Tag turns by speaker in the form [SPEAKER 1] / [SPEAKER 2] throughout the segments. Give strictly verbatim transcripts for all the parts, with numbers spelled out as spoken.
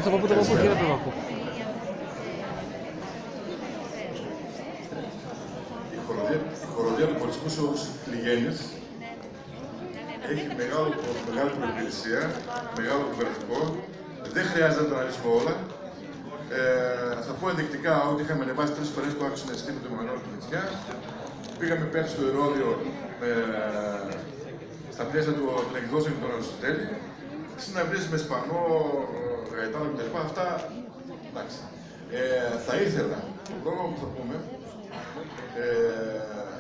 [SPEAKER 1] το παππού, το παππού, χαίρετε το παππού.
[SPEAKER 2] Η χοροδία του Πολιτισμού Σύλλογου Πληγένης έχει μεγάλο, μεγάλη προϋπηρεσία, μεγάλο υπογραφικό. Δεν χρειάζεται να τα αναλύσουμε όλα. Ε, θα πω ενδεικτικά ότι είχαμε ανεβάσει τρεις φορές το άξονα εστίου του Μανώλη του Μητσιά. Πήγαμε πέρσι στο Ηρώδειο ε, στα πλαίσια του, των εκδόσεων του Αριστοτέλη. Συναυλίες με Ισπανό, Γαϊτάνο κτλ. Αυτά εντάξει. Ε, θα ήθελα, το πρόγραμμα που θα πούμε, ε,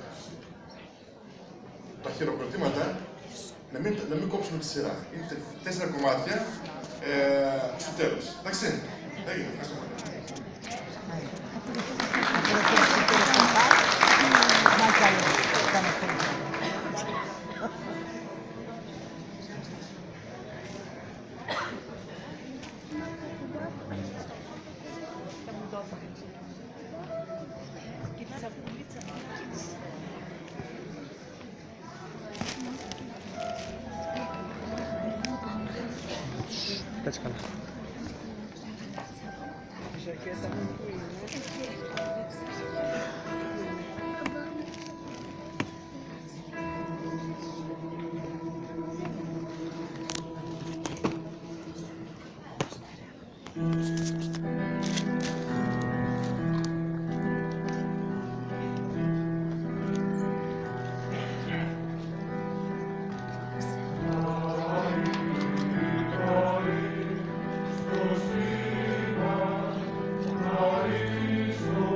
[SPEAKER 2] τα χειροκροτήματα να μην, να μην κόψουμε τη σειρά. Είναι τέσσερα κομμάτια ε, στο τέλος. Εντάξει, έγινε. Ευχαριστώ.
[SPEAKER 1] Κάτσε καλά.
[SPEAKER 3] Christus,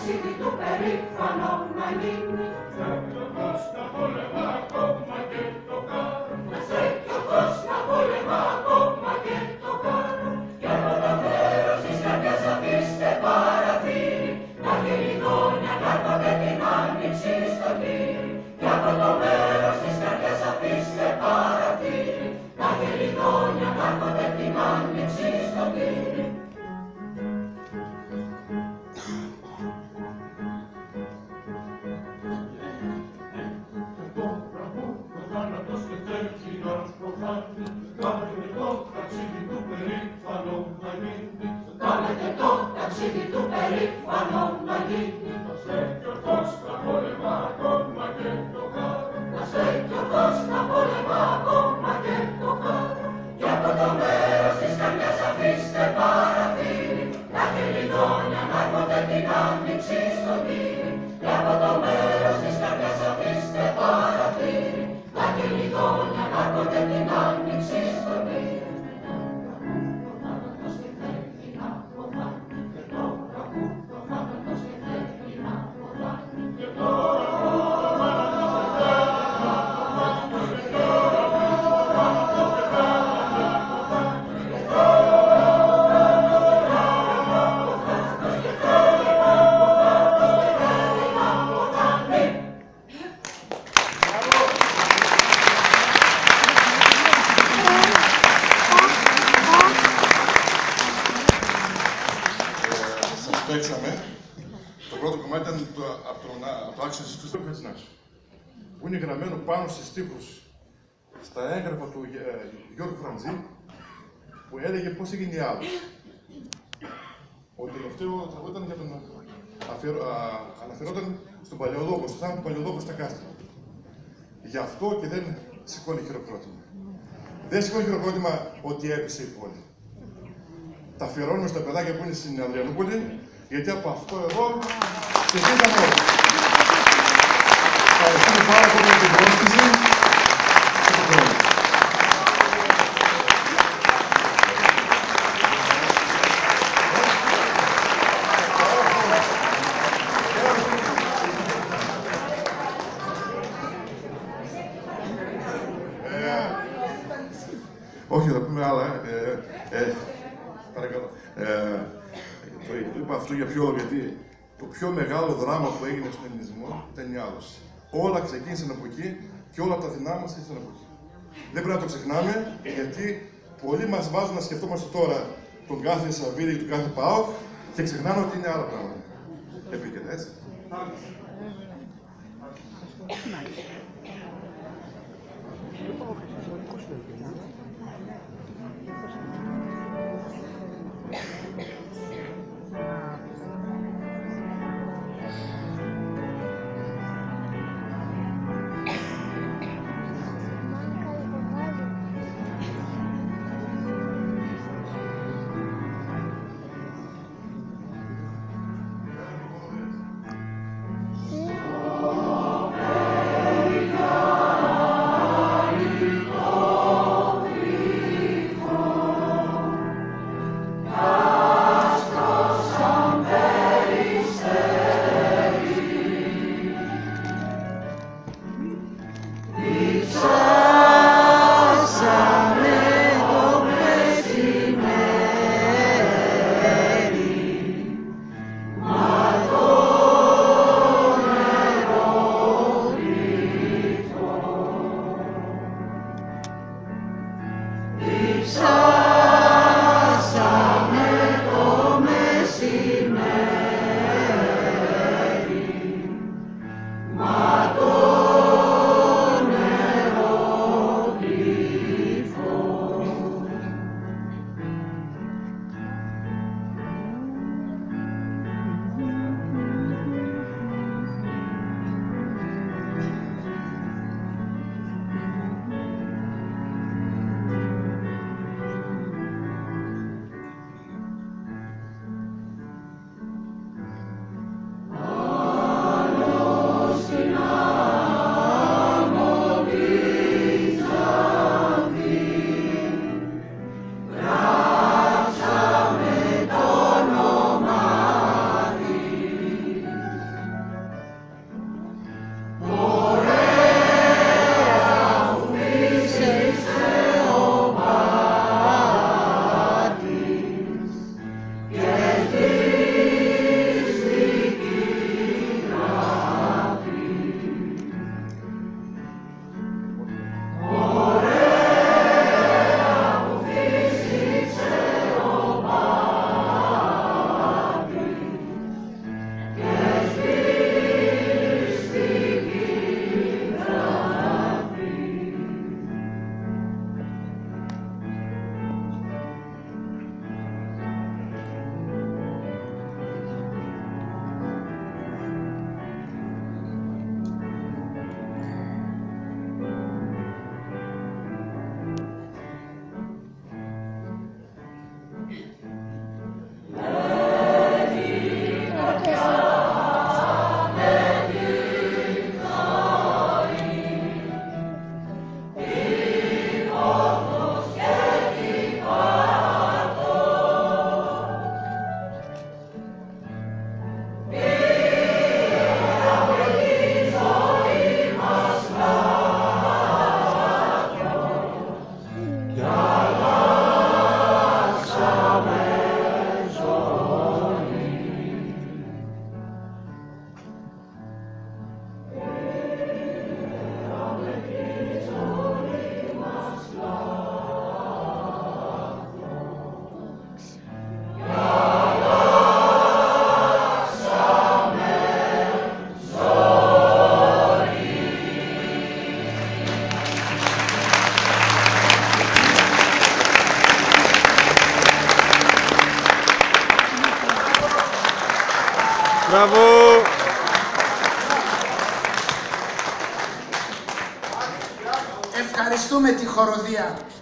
[SPEAKER 3] ταξίδι του περήφανο να γίνει. Τέτοιο φως να πόλεμα ακόμα και το κάρο. Τέτοιο φως να πόλεμα ακόμα και το κάρο. Κι από το μέρος της καρδιάς αφήστε παραθύρι, να χελιδόνια κάρπονται την άνοιξη στο τύρι. Κι από το μέρος της καρδιάς αφήστε παραθύρι, να χελιδόνια κάρπονται την άνοιξη στο τύρι. Κάνετε το ταξίδι του περήφανο να γίνει. Να στέκει ορθώς τα πόλεμα ακόμα και το κάρο. Να στέκει ορθώς τα πόλεμα ακόμα και το κάρο. Κι από το μέρος της καρδιάς αφήστε παραθύρι, τα χελιδόνια να έρχονται την άνοιξη στο τύρι. Κι από το μέρος της καρδιάς αφήστε παραθύρι, τα χελιδόνια να έρχονται την άνοιξη στο τύρι.
[SPEAKER 2] Παίξαμε. Το πρώτο κομμάτι ήταν το, από, τον, από το άξονα του Στέφου Χατζηνάκη, που είναι γραμμένο πάνω στις στίχους στα έγγραφα του ε, Γιώργου Φραντζή, που έλεγε πώς έγινε η άλλος. Ο τελευταίο τραγούδι ήταν για τον αφιερω, α, αναφερόταν στον Παλαιολόγο, στον θάνατο του Παλαιολόγου στα Κάστρα. Γι' αυτό και δεν σηκώνει χειροκρότημα. Δεν σηκώνει χειροκρότημα ότι έπεσε η πόλη. Τα αφιερώνουμε στα παιδάκια που είναι στην Αδριανούπολη, γιατί από αυτό εδώ ξεφύγαμε όλοι. Ευχαριστούμε πάρα πολύ για την πρόσκληση και τον χρόνο. Όχι, θα πούμε άλλα. Ε, ε, παρακαλώ. Ε, το, το είπα αυτό για ποιο λόγο, γιατί το πιο μεγάλο δράμα που έγινε στον ελληνισμό ήταν η άλωση. Όλα ξεκίνησαν από εκεί και όλα τα δεινά μας ήρθαν από εκεί. Δεν πρέπει να το ξεχνάμε, γιατί πολλοί μας βάζουν να σκεφτόμαστε τώρα τον κάθε Σαββίδη και τον κάθε ΠΑΟΚ και ξεχνάμε ότι είναι άλλα πράγματα. Επίκαιρα, έτσι.
[SPEAKER 3] Hey!
[SPEAKER 1] Μπράβο!
[SPEAKER 4] Ευχαριστούμε τη χοροδία.